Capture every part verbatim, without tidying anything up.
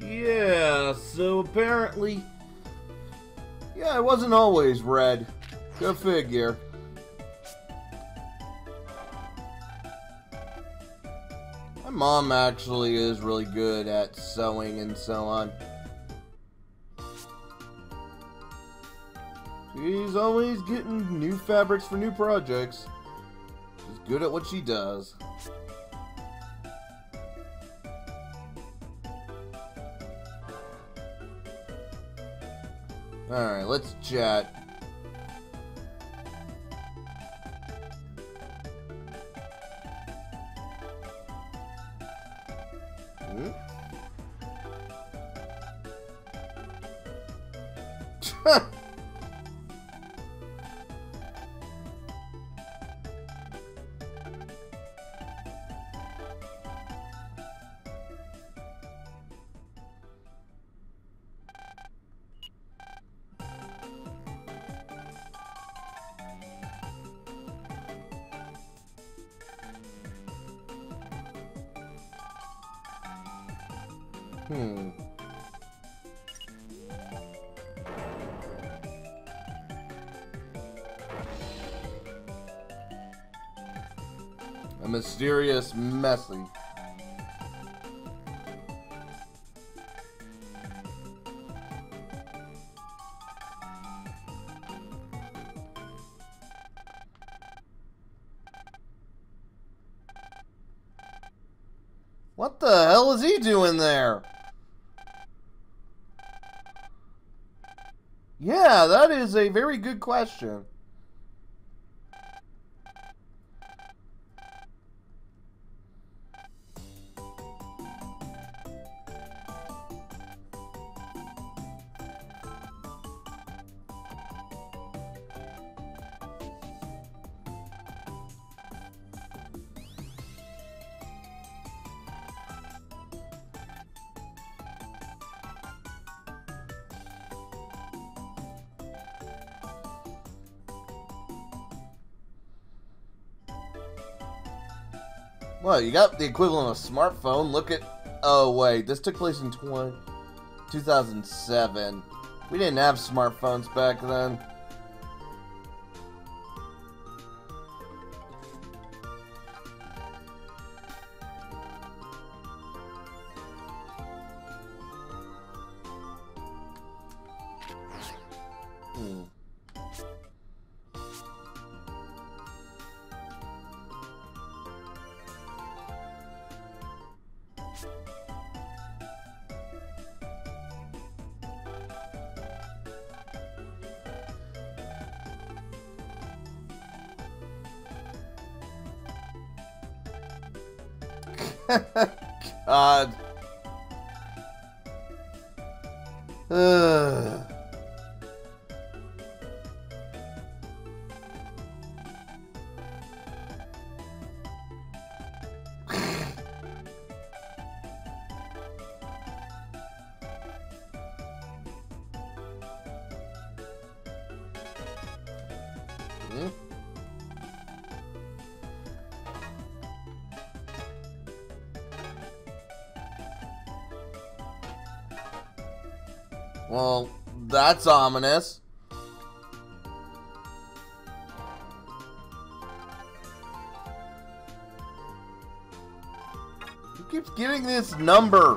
Yeah, so apparently... Yeah, it wasn't always red. Go figure. My mom actually is really good at sewing and so on. She's always getting new fabrics for new projects. She's good at what she does. Alright, let's chat. Hmm? Hmm. A mysterious message. What the hell is he doing there? Yeah, that is a very good question. Well, you got the equivalent of a smartphone. Look at... Oh, wait. This took place in two thousand seven. We didn't have smartphones back then. Hmm. God. Ugh. Hmm? Well, that's ominous. Who keeps getting this number?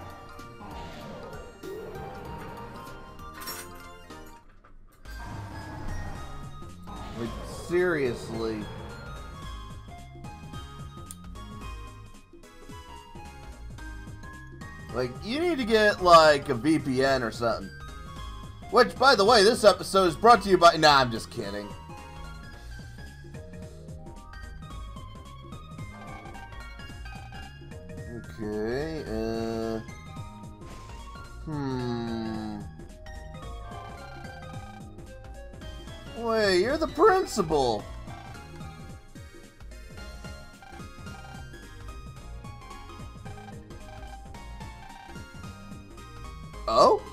Like, seriously. Like, you need to get, like, a V P N or something. Which, by the way, this episode is brought to you by... Nah, I'm just kidding. Okay, uh... Hmm... Wait, you're the principal! Oh?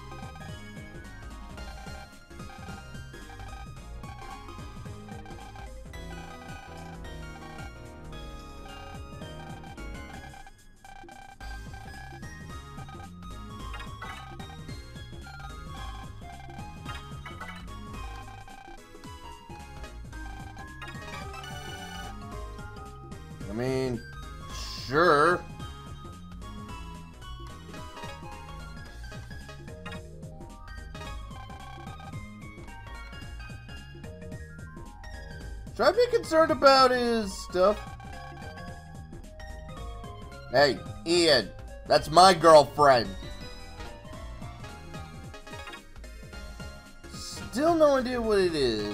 mean, sure. Should I be concerned about his stuff? Hey, Ian, that's my girlfriend. Still no idea what it is.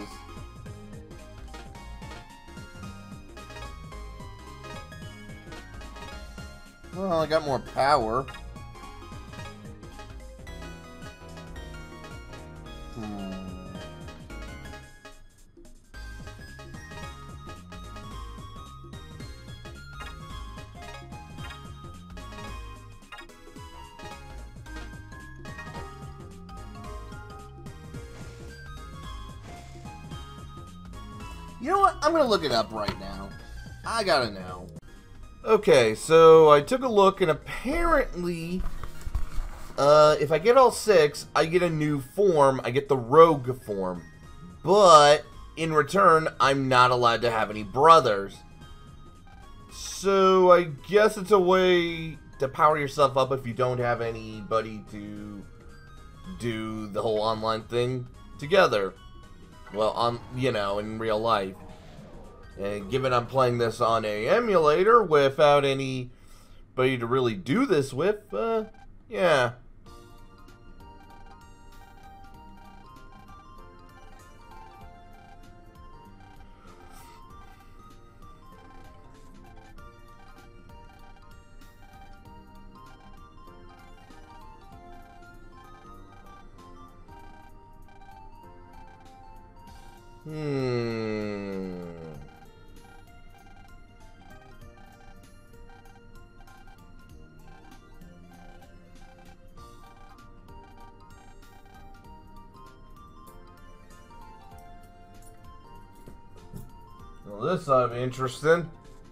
Well, I got more power. Hmm. You know what? I'm gonna look it up right now. I gotta know. Okay, so I took a look, and apparently, uh, if I get all six, I get a new form. I get the rogue form. But, in return, I'm not allowed to have any brothers. So, I guess it's a way to power yourself up if you don't have anybody to do the whole online thing together. Well, on, you know, in real life. And given I'm playing this on a emulator without anybody to really do this with, uh, yeah. Hmm. Well, this ought to be interesting.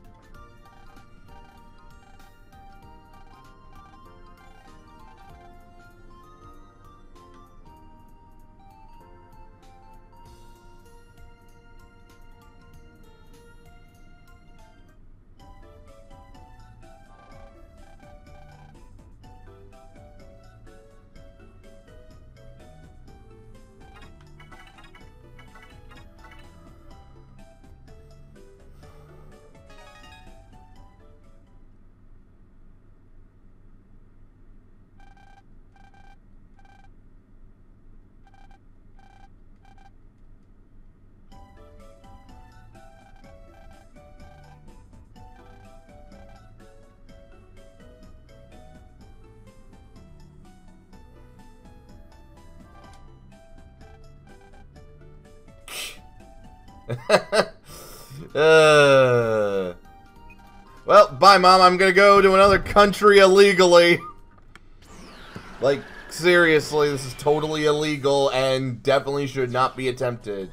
uh, well, bye, Mom. I'm gonna go to another country illegally. Like, seriously, this is totally illegal and definitely should not be attempted.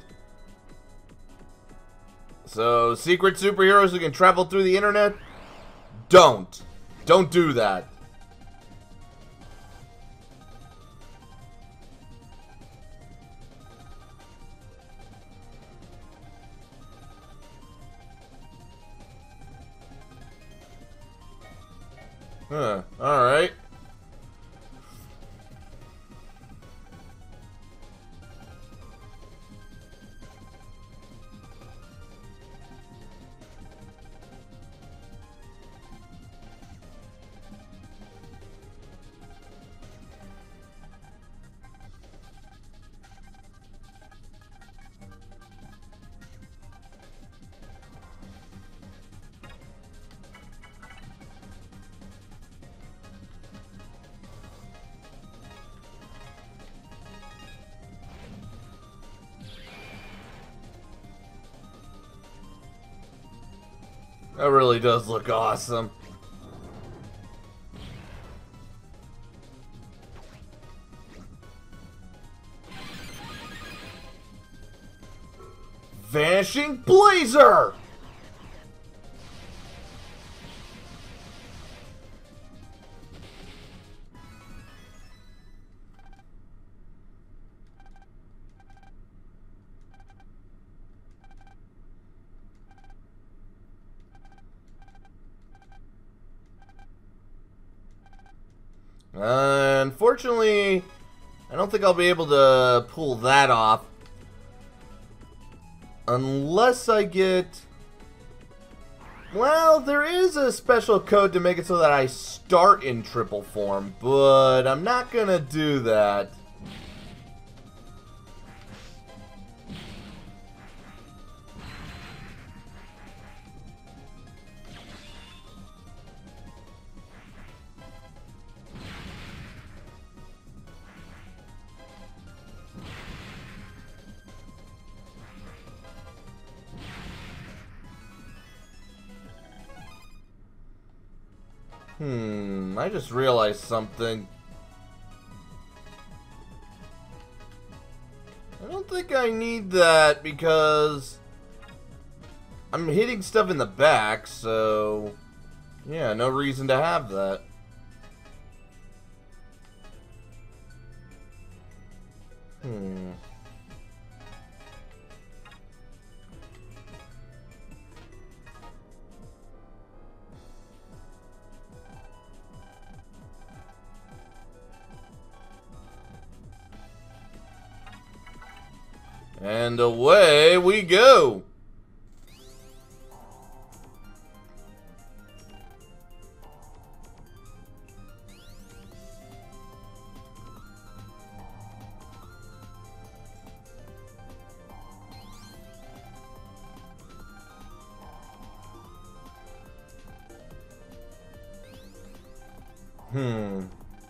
So, secret superheroes who can travel through the internet? Don't. Don't do that. Huh, alright. That really does look awesome. Vanishing Blazer! Uh, unfortunately, I don't think I'll be able to pull that off. Unless I get... Well, there is a special code to make it so that I start in triple form, but I'm not gonna do that. Hmm, I just realized something. I don't think I need that because I'm hitting stuff in the back, so yeah, no reason to have that. Hmm. And away we go! Hmm.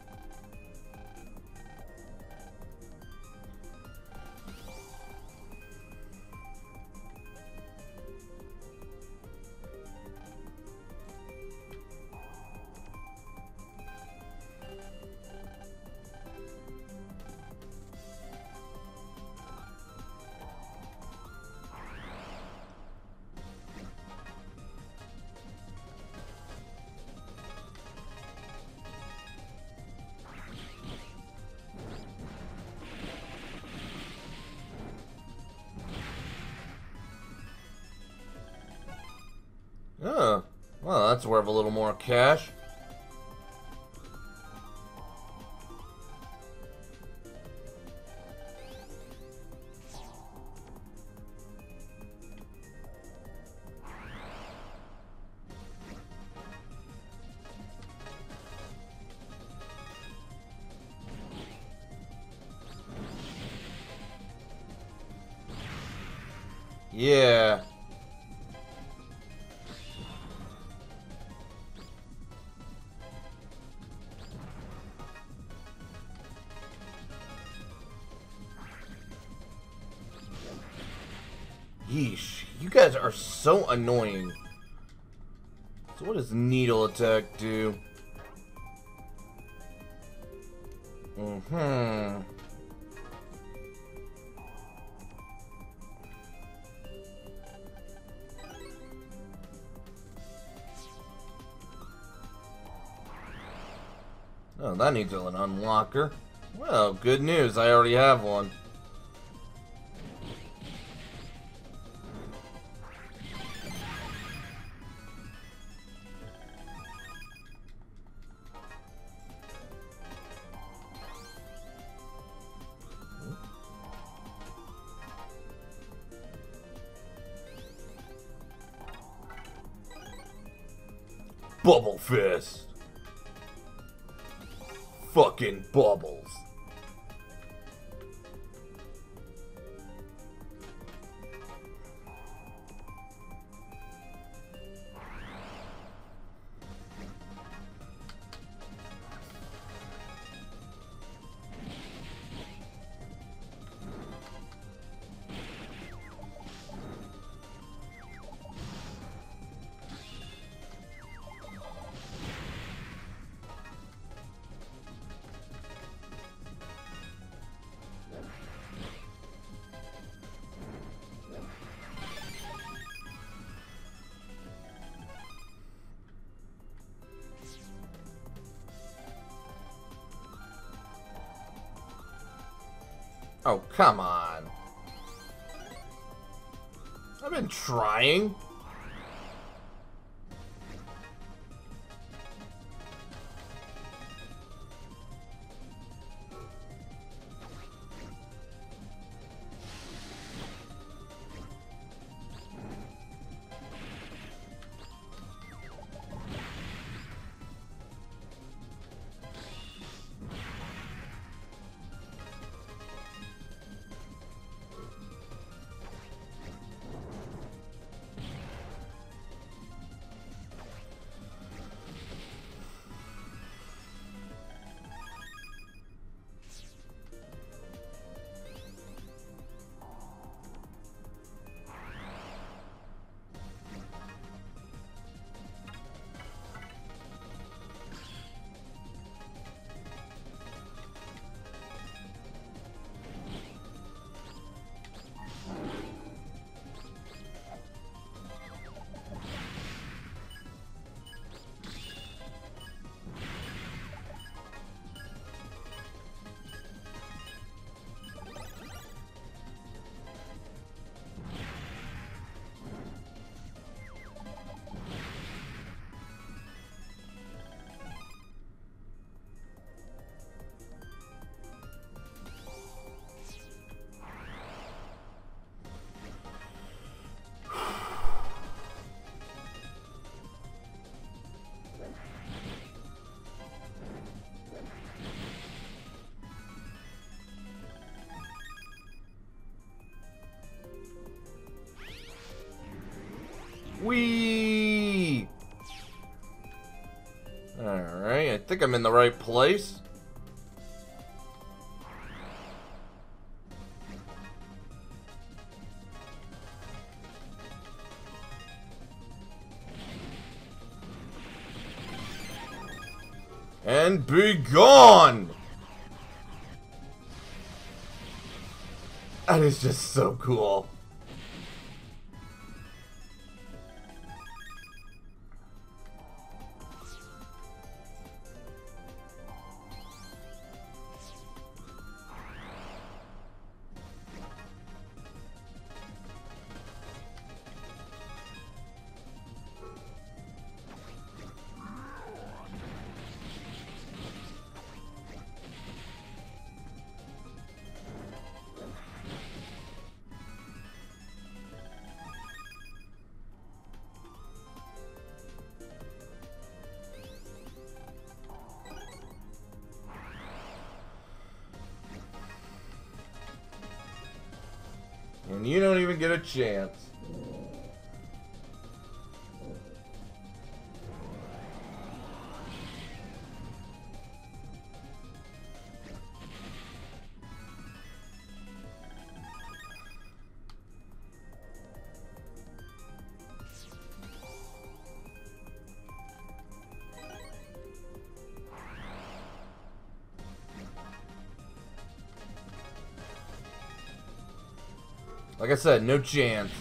Oh, well, that's worth a little more cash. Yeah. Yeesh, you guys are so annoying. So what does needle attack do? Mm-hmm. Oh, that needs an unlocker. Well, good news, I already have one. Bubble Fist. Fucking bubbles. Oh, come on. I've been trying. Whee! Alright, I think I'm in the right place. And be gone! That is just so cool. And you don't even get a chance. Like I said, no chance.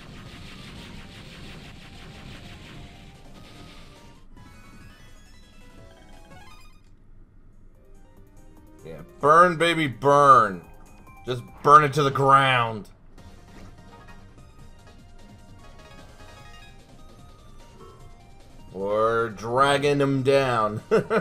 Yeah, burn, baby, burn. Just burn it to the ground. Or dragging him down.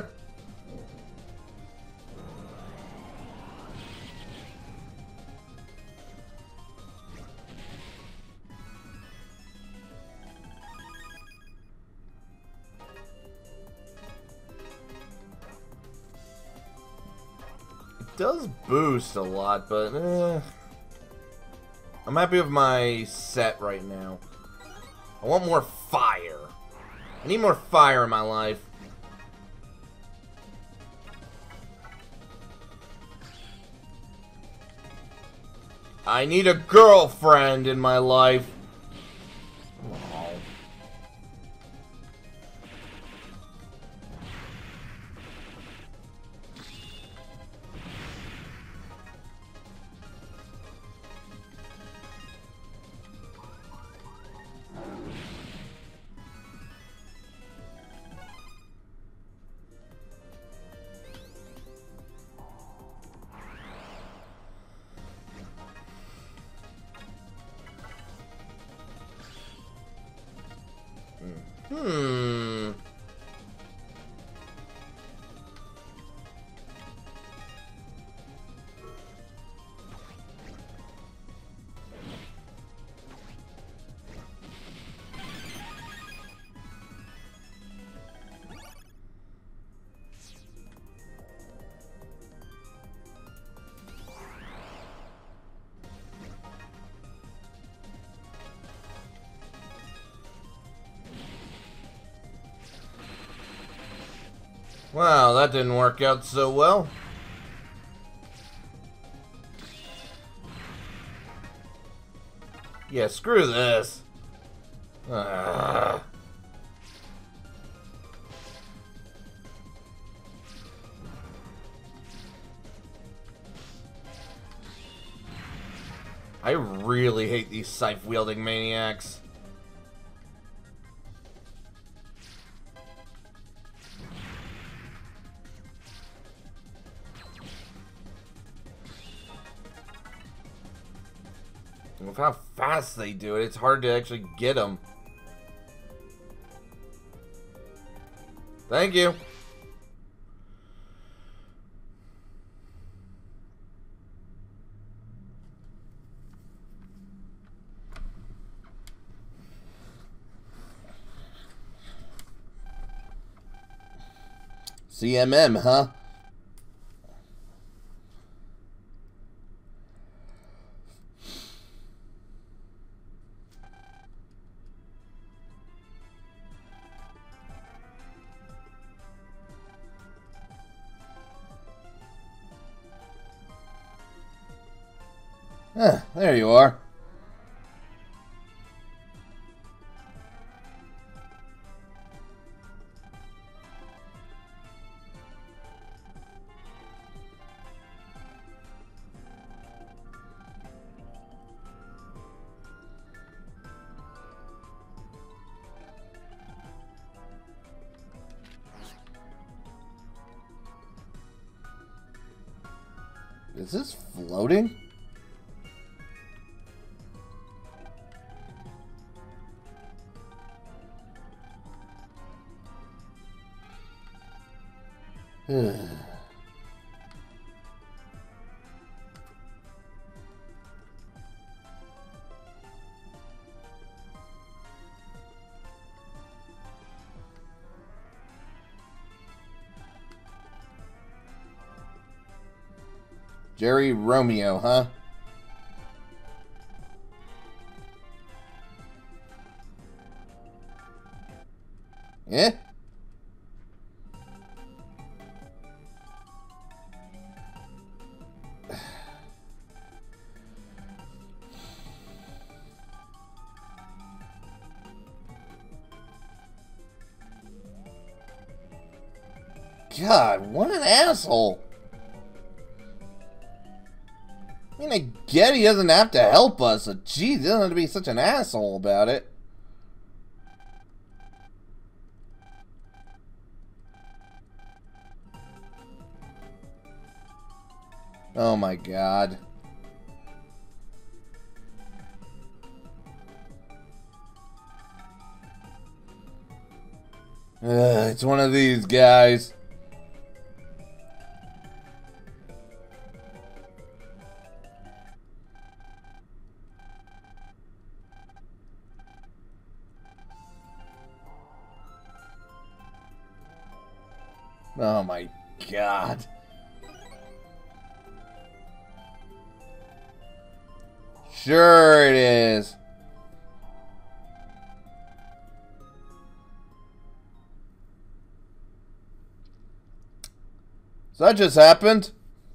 Does boost a lot, but eh. I'm happy with my set right now. I want more fire. I need more fire in my life. I need a girlfriend in my life. Oh. Hmm. Wow, that didn't work out so well. Yeah, screw this. Ugh. I really hate these scythe-wielding maniacs. With how fast they do it, it's hard to actually get them. Thank you. C M M, huh? Ah, there you are. Is this floating? Jerry Romeo, huh? Yeah? God, what an asshole. I mean, I get he doesn't have to help us, but geez, he doesn't have to be such an asshole about it. Oh my God. Ugh, it's one of these guys. Oh my God. Sure it is. So that just happened.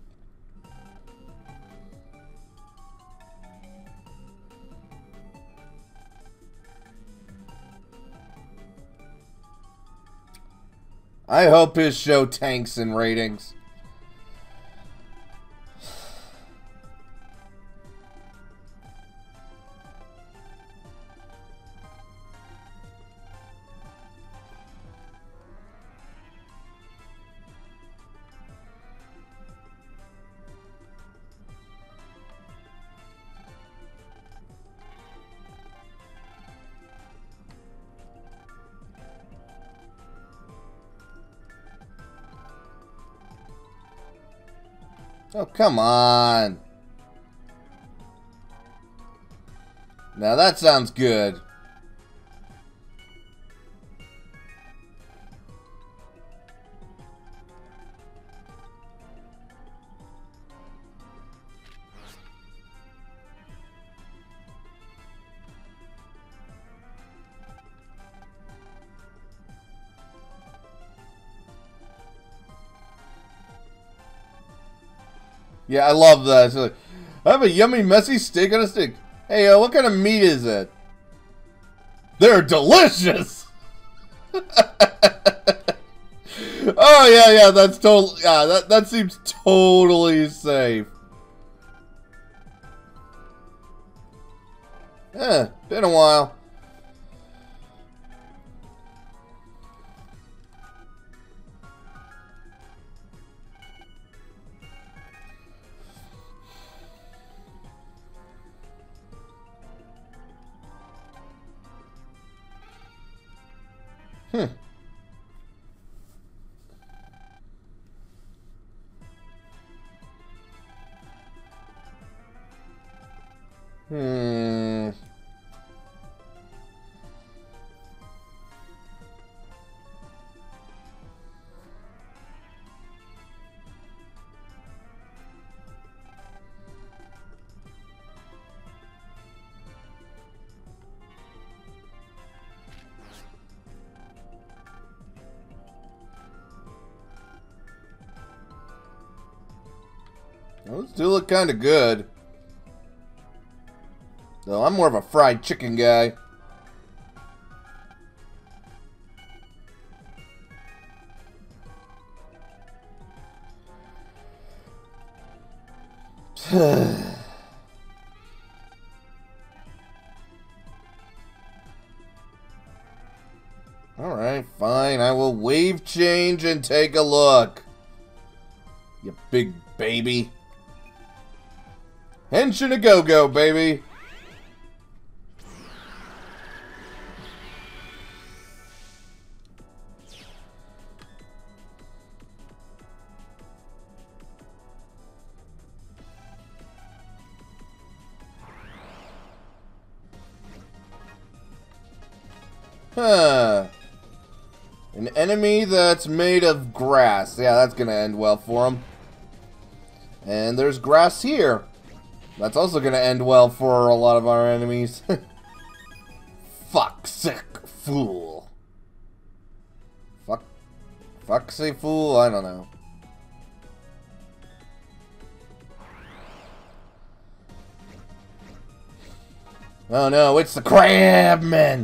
I hope his show tanks in ratings. Oh, come on. Now that sounds good. Yeah, I love that. It's like, I have a yummy, messy steak on a stick. Hey, uh, what kind of meat is it? They're delicious! Oh, yeah, yeah, that's totally... Yeah, that, that seems totally safe. Eh, been a while. Hmm. Hmm. Those do look kind of good. Though I'm more of a fried chicken guy. Alright, fine. I will wave change and take a look. You big baby. Henshin a go-go, baby. Huh. An enemy that's made of grass. Yeah, that's gonna end well for him. And there's grass here. That's also gonna end well for a lot of our enemies. Fuck sick fool. Fuck. Fucksy fool? I don't know. Oh no, it's the crabmen!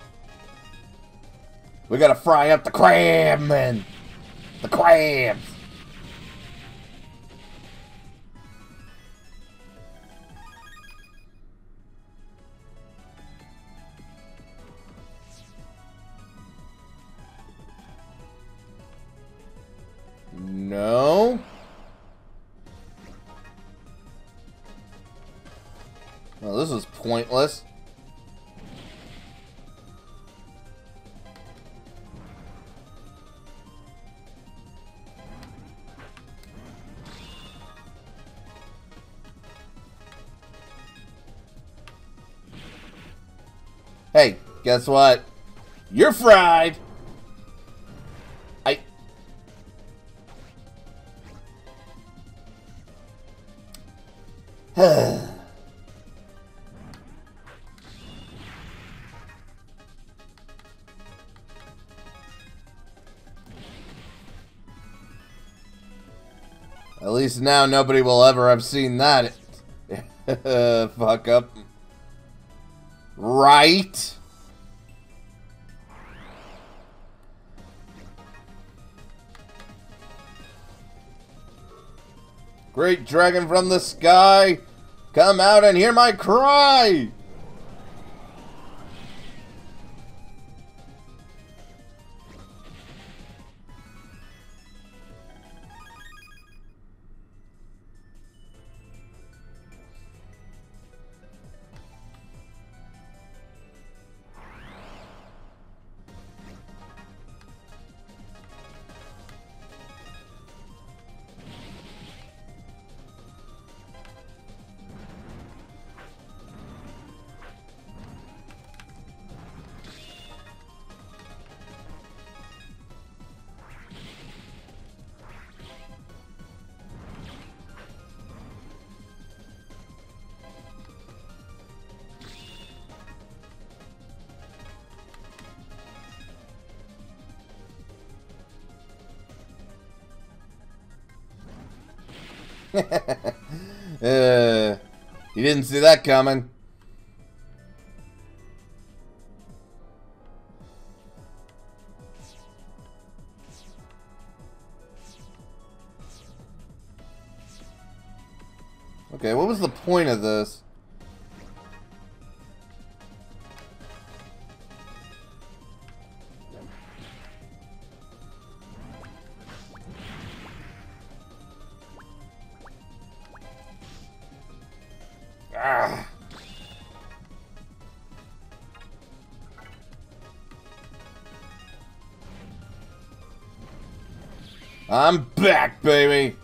We gotta fry up the crabmen! The crabs! No? Well, this is pointless. Hey, guess what? You're fried! I... At least now nobody will ever have seen that. Fuck up. Right? Great dragon from the sky, come out and hear my cry! uh, you didn't see that coming. Okay, what was the point of this? Ah. I'm back, baby.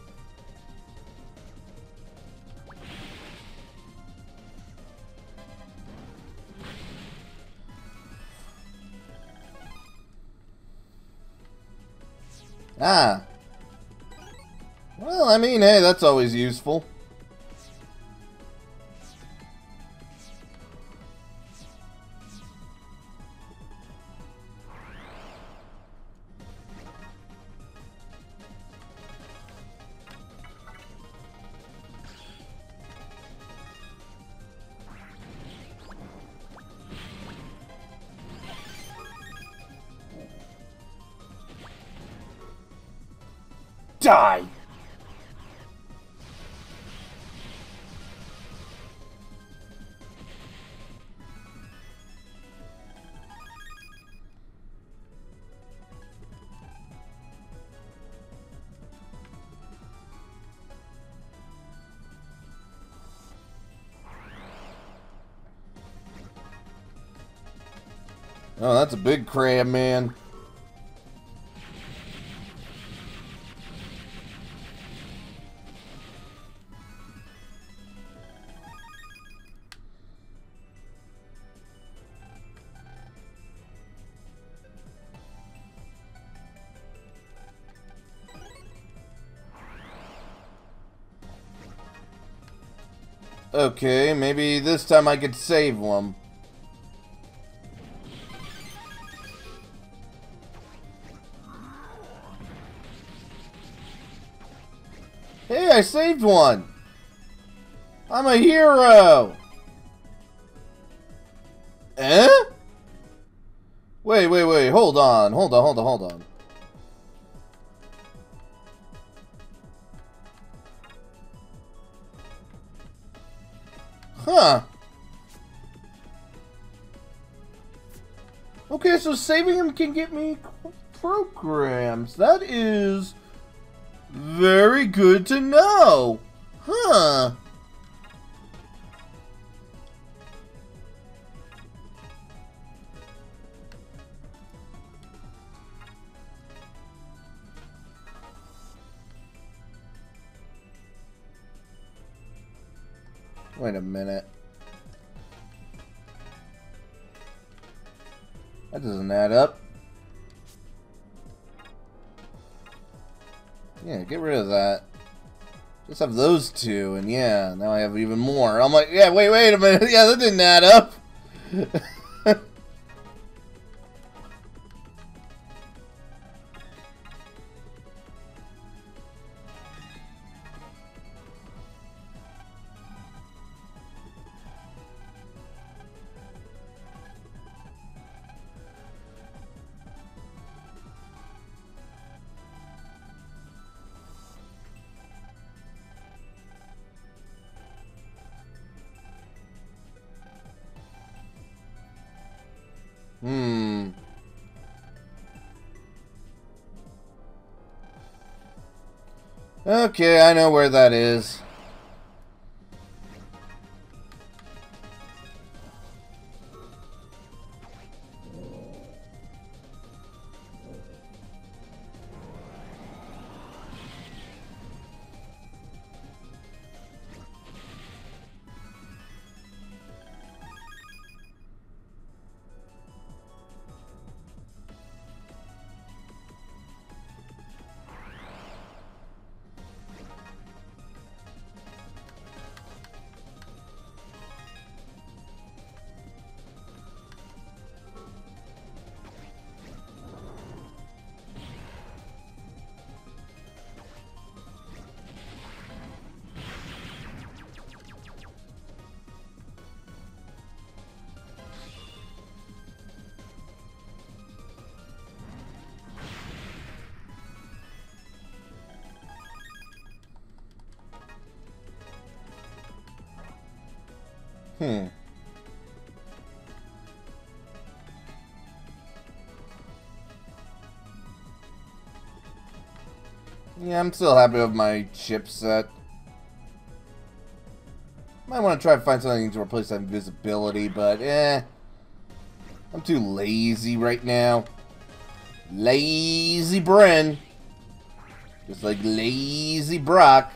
Ah. Well, I mean, hey, that's always useful. Die! Oh, that's a big crab, man. Okay, maybe this time I could save one. Hey, I saved one! I'm a hero! Eh? Wait, wait, wait, hold on, hold on, hold on, hold on. Huh. Okay, so saving him can get me programs. That is very good to know. Huh. Wait a minute. That doesn't add up. Yeah, get rid of that. Just have those two, and yeah, now I have even more. I'm like, yeah, wait, wait a minute. Yeah, that didn't add up. Hmm. Okay, I know where that is. Hmm. Yeah, I'm still happy with my chipset. Might want to try to find something to replace that invisibility, but eh. I'm too lazy right now. Lazy Bren. Just like lazy Brock.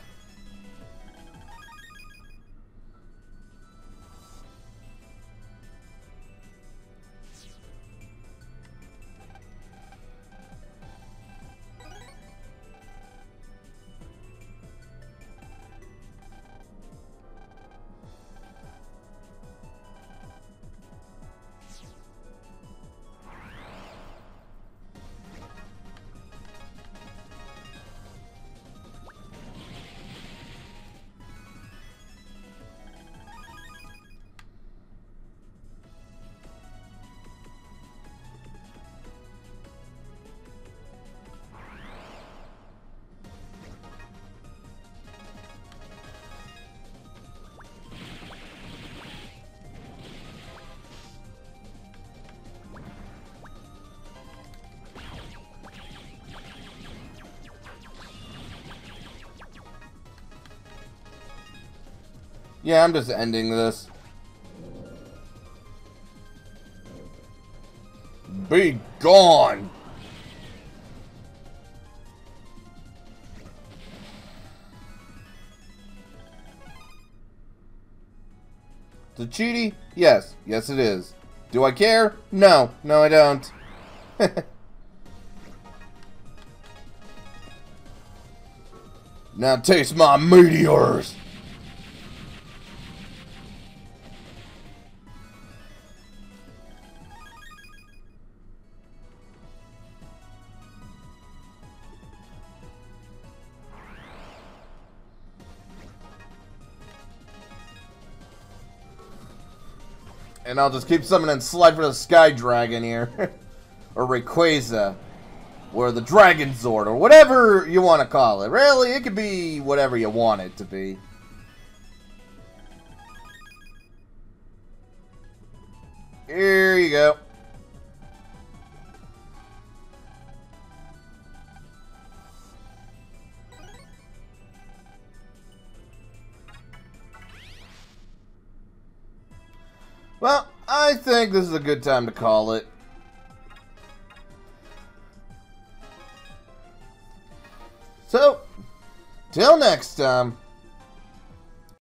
Yeah, I'm just ending this. Be gone! Is it cheaty? Yes. Yes, it is. Do I care? No. No, I don't. Now taste my meteors! And I'll just keep summoning Slifer the Sky Dragon here. Or Rayquaza. Or the Dragon Zord. Or whatever you want to call it. Really, it could be whatever you want it to be. Here you go. Well, I think this is a good time to call it. So, till next time.